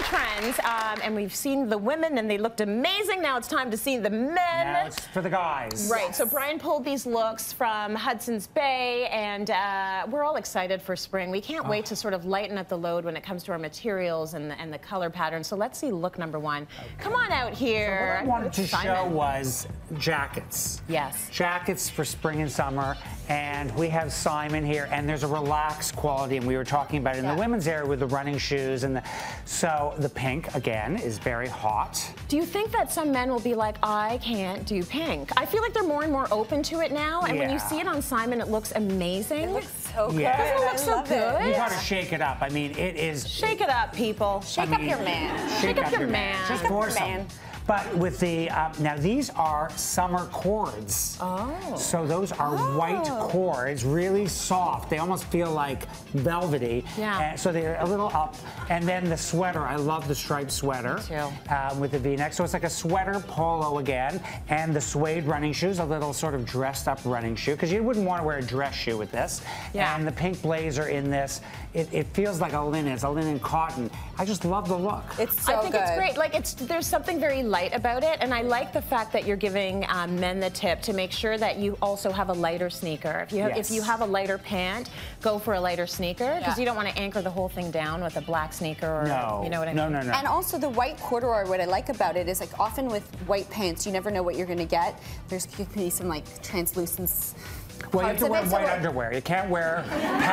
trends, and we've seen the women, and they looked amazing. Now it's time to see the men. Now it's for the guys. Right. Yes. So Brian pulled these looks from Hudson's Bay, and we're all excited for spring. We can't wait to sort of lighten up the load when it comes to our materials and the color patterns. So let's see look number one. Okay. Come on out here. So what I wanted to show was jackets. Yes. Jackets for spring and summer, and we have Simon here, and there's a relaxed quality, and we were talking about it in the women's area with the running shoes, and so the pink again is very hot. Do you think that some men will be like, I can't do pink? I feel like they're more and more open to it now, and when you see it on Simon, it looks amazing. It looks so good. Doesn't it look so good? You gotta shake it up. I mean, it is. Shake it up, people. Shake up your man. Shake up your man. Just for some. But with the, now these are summer cords. Oh. So those are white cords, really soft. They almost feel like velvety. Yeah. And so they're a little up. And then the sweater, I love the striped sweater. Me too. With the V-neck. So it's like a sweater polo again. And the suede running shoes, a little sort of dressed up running shoe, because you wouldn't want to wear a dress shoe with this. Yeah. And the pink blazer in this, it feels like a linen. It's a linen cotton. I just love the look. It's so I think it's great. Like there's something very light about it, and I like the fact that you're giving men the tip to make sure that you also have a lighter sneaker. If you have a lighter pant, go for a lighter sneaker, because you don't want to anchor the whole thing down with a black sneaker. Or, you know what I mean? No. And also the white corduroy, what I like about it is, like, often with white pants, you never know what you're going to get. There's going to be some like translucence. Well, you have to wear white underwear. You can't wear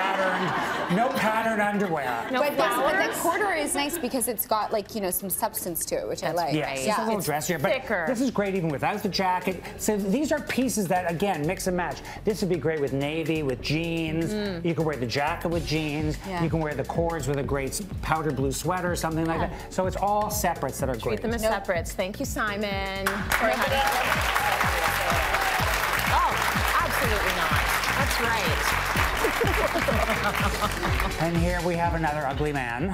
no patterned underwear. No but the corduroy is nice because it's got, like, you know, some substance to it, which I like. Yes, it's a little dressier, but thicker. This is great even without the jacket. So these are pieces that, again, mix and match. This would be great with navy, with jeans. You can wear the jacket with jeans. You can wear the cords with a great powder blue sweater, something like that. So it's all separates that are great. Treat them as separates. Thank you, Simon. Absolutely not. That's right. And here we have another ugly man.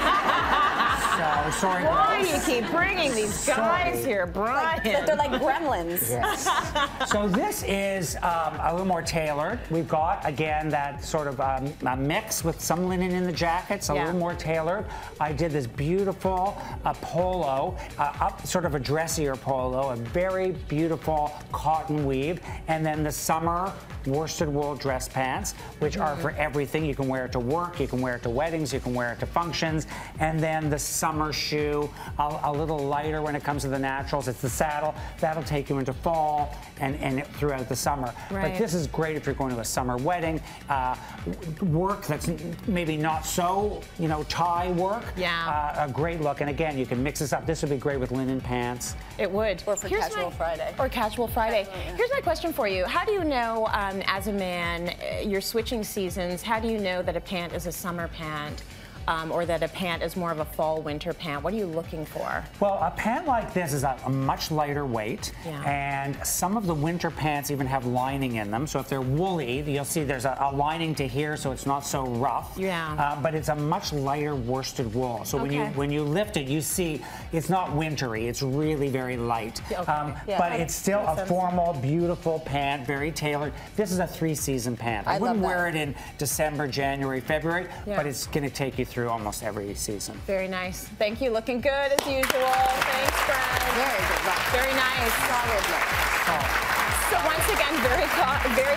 So, sorry, why girls. do you keep bringing these guys here, Brian? They're like gremlins. Yes. So this is a little more tailored. We've got, again, that sort of a mix with some linen in the jackets, a little more tailored. I did this beautiful polo, sort of a dressier polo, a very beautiful cotton weave, and then the summer worsted wool dress pants, which are for everything. You can wear it to work, you can wear it to weddings, you can wear it to functions, and then the summer shoe, a little lighter when it comes to the naturals. It's the saddle. That'll take you into fall and throughout the summer. Right. But this is great if you're going to a summer wedding, work that's maybe not so, you know, tie work. Yeah. A great look. And again, you can mix this up. This would be great with linen pants. It would. Or for casual Friday. Or casual Friday. Here's my question for you. How do you know, as a man, you're switching seasons, how do you know that a pant is a summer pant? Or that a pant is more of a fall-winter pant? What are you looking for? Well, a pant like this is a much lighter weight, and some of the winter pants even have lining in them. So if they're woolly, you'll see there's a lining to here, so it's not so rough. Yeah. But it's a much lighter worsted wool. So when you lift it, you see it's not wintry. It's really very light. But it's still a formal, beautiful pant, very tailored. This is a 3-season pant. I wouldn't wear it in December, January, February, but it's going to take you through almost every season. Very nice. Thank you. Looking good as usual. Thanks, Brad. Very good look. Very nice. Solid look. So once again, very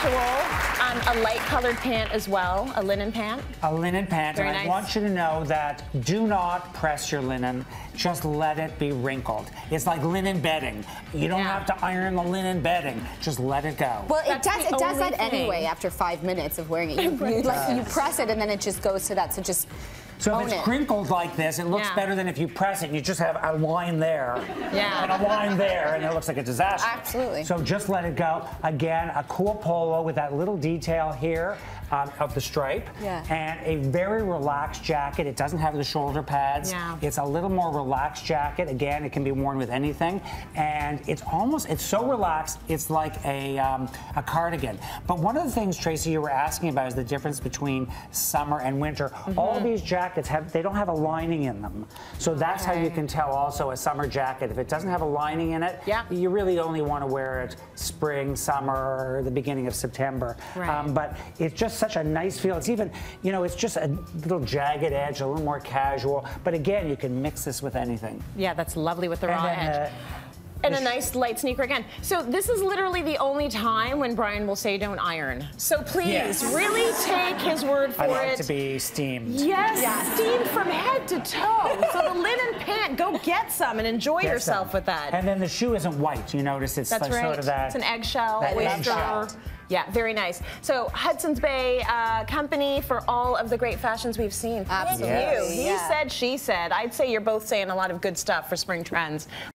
casual. A light colored pant as well. A linen pant. A linen pant. Very and nice. I want you to know that do not press your linen. Just let it be wrinkled. It's like linen bedding. You don't have to iron the linen bedding. Just let it go. Well, it does that anyway after 5 minutes of wearing it. You press it and then it just goes to that. So just So if it's crinkled like this, it looks better than if you press it and you just have a line there and a line there, and it looks like a disaster. Absolutely. So just let it go. Again, a cool polo with that little detail here of the stripe, and a very relaxed jacket. It doesn't have the shoulder pads. It's a little more relaxed jacket. Again, it can be worn with anything, and it's so relaxed, it's like a cardigan. But one of the things, Tracy, you were asking about is the difference between summer and winter. All of these jackets they don't have a lining in them. So that's how you can tell also a summer jacket. If it doesn't have a lining in it, you really only want to wear it spring, summer, or the beginning of September. But it's just such a nice feel. It's even, you know, it's just a little jagged edge, a little more casual. But again, you can mix this with anything. Yeah, that's lovely with the raw edge. And a nice light sneaker again. So this is literally the only time when Brian will say don't iron. So please, really take his word for it. I like to be steamed. Yes, steamed from head to toe. So the linen pant, go get some and enjoy yourself with that. And then the shoe isn't white. You notice it's like sort of that. It's an eggshell, oyster. Yeah, very nice. So Hudson's Bay Company for all of the great fashions we've seen. Absolutely. Thank you. He said, she said. I'd say you're both saying a lot of good stuff for spring trends.